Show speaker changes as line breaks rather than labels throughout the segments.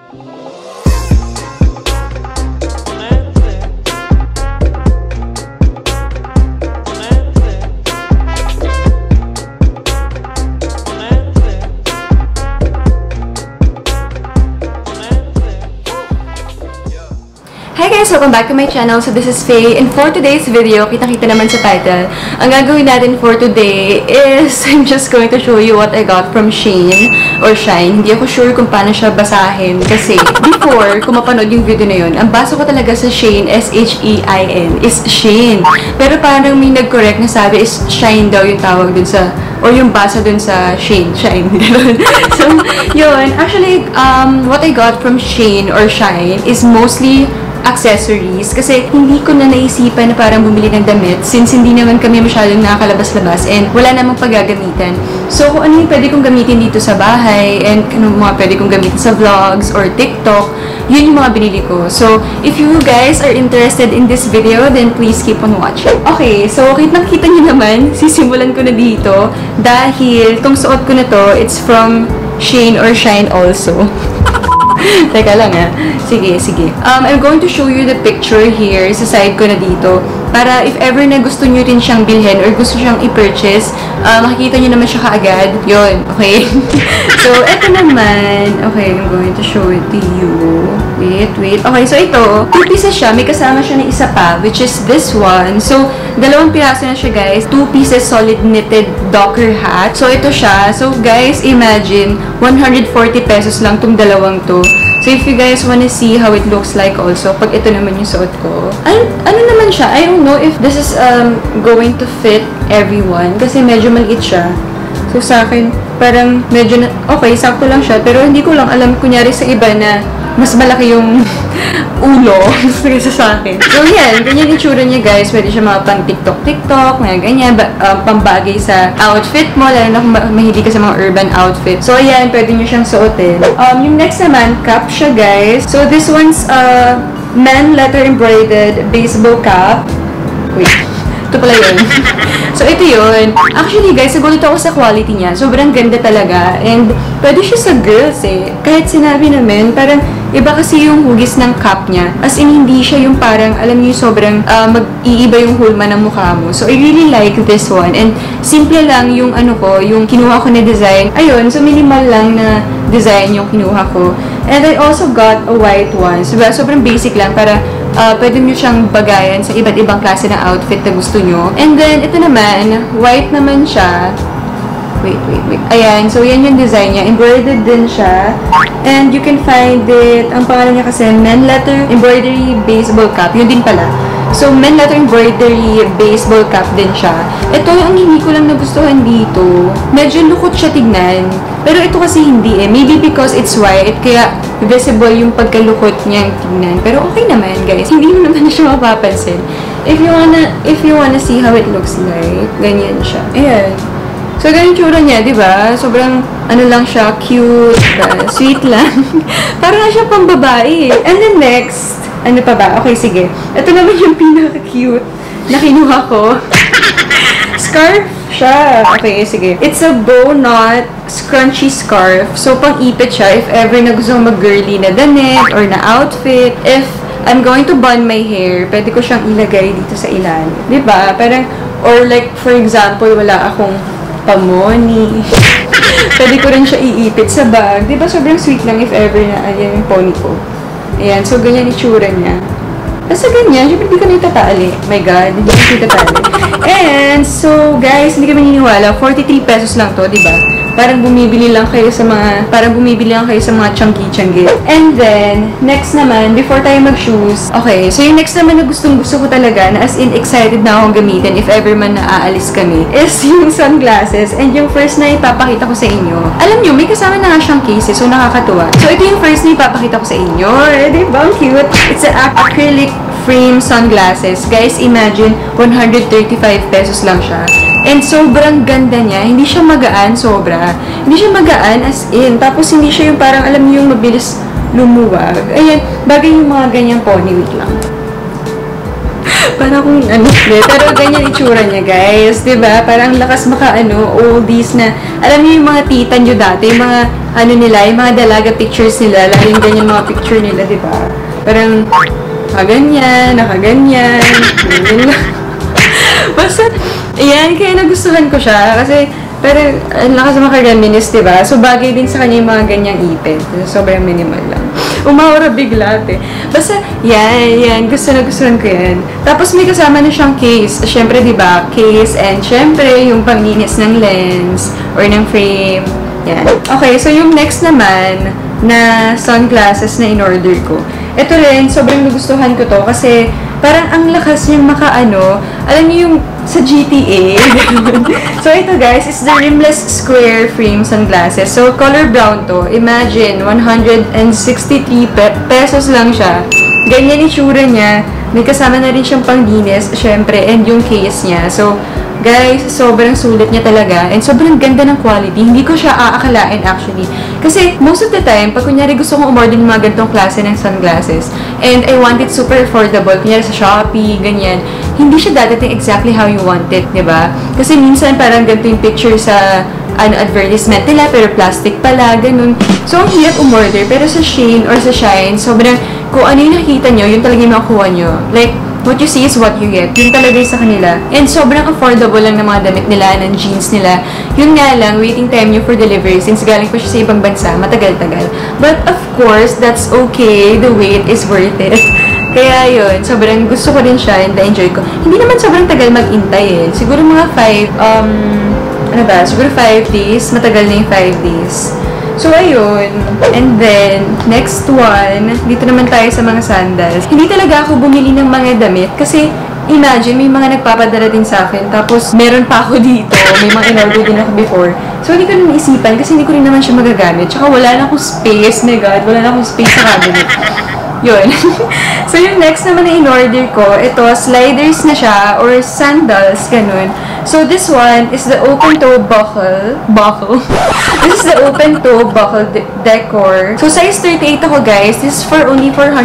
Hi guys! Welcome back to my channel. So this is Faye, and for today's video, kitang-kita naman sa title, ang gagawin natin for today is I'm just going to show you what I got from Shein or Shine. Hindi ako sure kung paano siya basahin kasi before, kung mapanood yung video na yun, ang basa ko talaga sa Shein, S-H-E-I-N, is Shein. Pero parang may nag-correct na sabi is Shine daw yung tawag dun sa, or yung basa dun sa Shein, Shine. So, yun. Actually, what I got from Shein or Shine is mostly accessories kasi hindi ko na naisipan na parang bumili ng damit since hindi naman kami masyadong nakakalabas-labas and wala namang paggagamitan. So, kung ano yung pwede kong gamitin dito sa bahay and ano mga pwede kong gamitin sa vlogs or TikTok, yun yung mga binili ko. So, if you guys are interested in this video, then please keep on watching. Okay, so kitang-kita nyo naman, sisimulan ko na dito dahil tong suot ko na to, it's from Shein or Shine also. Teka lang Sige. I'm going to show you the picture here sa side ko na dito. Para if ever na gusto nyo rin siyang bilhin or gusto siyang i-purchase, makikita nyo naman siya kaagad. Yun, okay? So, eto naman. Okay, I'm going to show it to you. Wait. Okay, so ito, 2 pieces siya. May kasama siya na isa pa, which is this one. So, 2 piraso na siya, guys. 2 pieces solid knitted docker hat. So, ito siya. So, guys, imagine, 140 pesos lang tong dalawang to. So, if you guys wanna see how it looks like also, pag ito naman yung suot ko, ano naman siya? I don't know if this is going to fit everyone kasi medyo maliit siya. So, sa akin, parang medyo okay, sakto lang siya. Pero hindi ko lang alam, kunyari sa iba na mas malaki yung ulo kaysa sa akin. So, yan. Ganyan yung tsura niya, guys. Pwede siya mga pang TikTok, mga ganyan. Pambagay sa outfit mo. Lalo na kung mahilig ka sa mga urban outfit. So, ayan. Pwede nyo siyang suotin. Yung next naman, cap siya, guys. So, this one's men letter embroidered baseball cap. Wait. Ito pala yun. So, ito yun. Actually, guys, nagulat ako sa quality niya. Sobrang ganda talaga. And, pwede siya sa girls Kahit sinabi namin, parang iba kasi yung hugis ng cap niya. As in, hindi siya yung parang, alam niyo, sobrang mag-iiba yung hulma ng mukha mo. So, I really like this one. And, simple lang yung yung kinuha ko na design. Ayun, so minimal lang na design yung kinuha ko. And I also got a white one. So, sobrang basic lang para pwede nyo siyang bagayan sa iba't ibang klase ng outfit na gusto nyo. And then, ito naman, white naman siya. Wait. Ayan, so yan yung design niya. Embroidered din siya. And you can find it, ang pangalan niya kasi, Men Letter Embroidery Baseball Cap. Yun din pala. So, Men Letter Embroidery Baseball Cap din siya. Ito yung hindi ko lang nagustuhan dito. Medyo lukot siya tignan. Pero ito kasi hindi Maybe because it's white, kaya visible yung pagkalukot niyang tignan. Pero okay naman, guys. Hindi mo naman siya mapapansin. If you wanna see how it looks like, ganyan siya. Ayan. So, ganyan tsura niya, di ba? Sobrang, lang siya, cute, sweet lang. Parang nga siya pang babae. And then next, ano pa ba? Okay, sige. Ito naman yung pinaka-cute na kinuha ko. Scarf siya. Okay, sige. It's a bow knot scrunchy scarf. So, pang-ipit siya if ever na gusto mag-girly na damit or na outfit. If I'm going to bun my hair, pwede ko siyang ilagay dito sa ilalim. Diba? Parang, or like, for example, wala akong pamoni. Pwede ko rin siya iipit sa bag. Diba? Sobrang sweet lang if ever na ayan yung pony ko. Ayan. So, ganyan itsura niya. Basta ganyan, syempre hindi ka na itatali. My God, hindi ka na itatali. And, so, guys, hindi ka maniniwala, 43 pesos lang to, diba? Parang bumibili lang kayo sa mga chunky-chunky. And then, next naman, before tayo mag-shoes, okay, so yung next naman na gustong-gusto ko talaga, na as in excited na akong gamitin if ever man na aalis kami, is yung sunglasses. And yung first na ipapakita ko sa inyo, alam nyo, may kasama na nga siyang cases, so nakakatuwa. So, ito yung first na ipapakita ko sa inyo. Diba? Ang cute. It's an acrylic frame sunglasses. Guys, imagine, 135 pesos lang siya. And sobrang ganda niya. Hindi siya magaan, sobra. Hindi siya magaan as in. Tapos hindi siya yung parang, alam niyo yung mabilis lumuwag. Ayan, bagay yung mga ganyang pony. Wait lang. Parang kung ano, pero ganyan itsura niya, guys. Diba? Parang lakas oldies na, alam niyo yung mga tita niyo dati, yung mga, yung mga dalaga pictures nila, laging ganyan mga picture nila, diba? Parang, nakaganyan, ganyan lang. Basta, ayan, kaya nagustuhan ko siya, kasi, pero, ang lakas makagaminis, diba? So, bagay din sa kanya yung mga ganyang ipin. Sobrang minimal lang. Umawara bigla, Basta, yan. Gustuhan ko yan. Tapos, may kasama na siyang case. Siyempre, diba? Case, and siyempre, yung panglinis ng lens, or ng frame. Yan. Okay, so yung next naman, na sunglasses na in-order ko. Ito rin, sobrang nagustuhan ko to, kasi, parang ang lakas niyang alam niyo yung sa GTA. So, ito guys, is the rimless square frame sunglasses. So, color brown to. Imagine, 163 pesos lang siya. Ganyan itsura niya. May kasama na rin siyang panglinis, syempre, and yung case niya. So, guys, sobrang sulit niya talaga. And sobrang ganda ng quality. Hindi ko siya aakalain actually. Kasi, most of the time, pag kunyari gusto kong umorder ng mga ganitong klase ng sunglasses, and I want it super affordable, kunyari sa Shopee, ganyan, hindi siya dadating exactly how you want it, diba? Kasi minsan parang ganito yung picture sa advertisement nila, pero plastic pala, ganun. So, ang hirap umorder. Pero sa Shein or sa Shine, sobrang, kung ano yung nakikita nyo, yun talaga yung makuha nyo. Like, what you see is what you get. Yun talaga yung sa kanila. And sobrang affordable lang ng mga damit nila, ng jeans nila. Yun nga lang, waiting time nyo for delivery, since galing pa siya sa ibang bansa, matagal-tagal. But of course, that's okay. The wait is worth it. Kaya yun, sobrang gusto ko din siya and na-enjoy ko. Hindi naman sobrang tagal mag-intay Siguro mga 5 days. Matagal na yung 5 days. So, ayun. And then, next one, dito naman tayo sa mga sandals. Hindi talaga ako bumili ng mga damit kasi, imagine, may mga nagpapadala din sa akin. Tapos, meron pa ako dito. May mga in-order din ako before. So, hindi ko na naisipan kasi hindi ko rin naman siya magagamit. Tsaka, wala na akong space. My God, wala na akong space sa cabinet. Yun. So, yung next naman na in-order ko, ito, sliders na siya, or sandals, ganun. So, this one is the open-toe buckle. This is the open-toe buckle decor. So, size 38 ako, guys. This is for only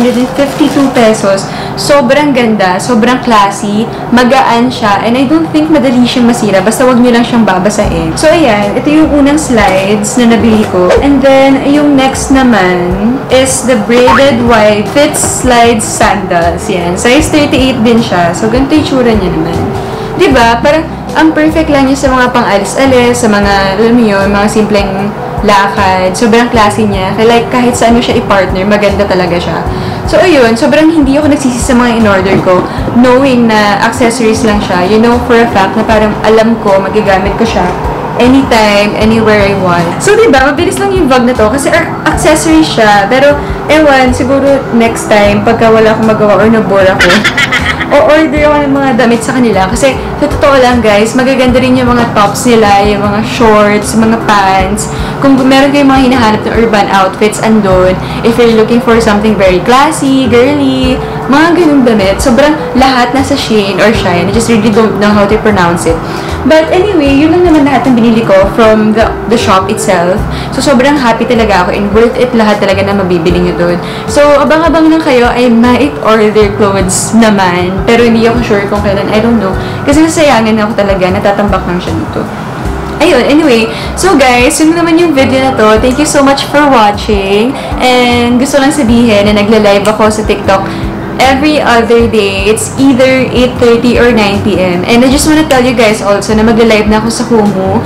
452 pesos. Sobrang ganda, sobrang classy, magaan siya, and I don't think madali siyang masira. Basta wag nyo lang siyang babasain. So, ayan. Ito yung unang slides na nabili ko. And then, yung next naman is the braided wide fit slides sandals. Yan. Size 38 din siya. So, ganito yung tsura niya naman. Diba? Parang, ang perfect lang niya sa mga pang-alis-alis, sa mga, alam mo yun, mga simpleng lakad. Sobrang classy niya. Like, kahit saan mo siya i-partner, maganda talaga siya. So, ayun, sobrang hindi ako nagsisi sa mga in-order ko, knowing na accessories lang siya. You know for a fact na parang alam ko, magagamit ko siya anytime, anywhere I want. So, diba, mabilis lang yung vlog na to kasi accessories siya. Pero, ewan, siguro next time, pagka wala akong magawa or nabore ako, o-order ako ng mga damit sa kanila. Kasi, sa totoo lang, guys, magaganda rin yung mga tops nila, yung mga shorts, mga pants. Kung meron kayong mga hinahanap ng urban outfits, andun. If you're looking for something very classy, girly, mga ganung damit, sobrang lahat nasa Shein or Shine. I just really don't know how to pronounce it. But anyway, yun lang naman lahat ng binili ko from the shop itself. So, sobrang happy talaga ako and worth it lahat talaga na mabibili nyo doon. So, abang-abang lang kayo, I might order clothes naman. Pero hindi ako sure kung kailan, I don't know. Kasi nasayangan ako talaga, natatambak lang siya dito. Ayun, anyway. So guys, yun naman yung video na to. Thank you so much for watching. And gusto lang sabihin na nagla-live ako sa TikTok every other day. It's either 8:30 or 9 p.m. And I just wanna tell you guys also na magla-live na ako sa Kumu.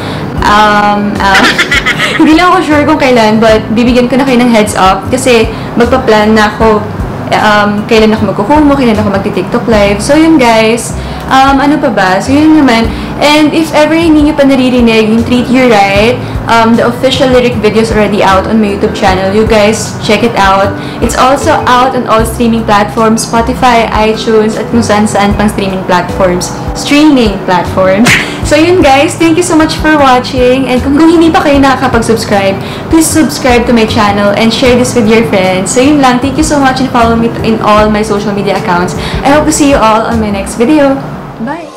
Hindi lang ako sure kung kailan, but bibigyan ko na kayo ng heads up kasi magpa-plan na ako kailan ako magkukumo, kailan ako magti-TikTok live. So yun guys, ano pa ba? So yun naman. And if ever hindi nyo pa naririnig yung Treat You Right, the official lyric video is already out on my YouTube channel. You guys, check it out. It's also out on all streaming platforms, Spotify, iTunes, at kung saan-saan pang streaming platforms. So yun guys, thank you so much for watching. And kung hindi pa kayo nakakapag-subscribe, please subscribe to my channel and share this with your friends. So yun lang, thank you so much and follow me in all my social media accounts. I hope to see you all on my next video. Bye!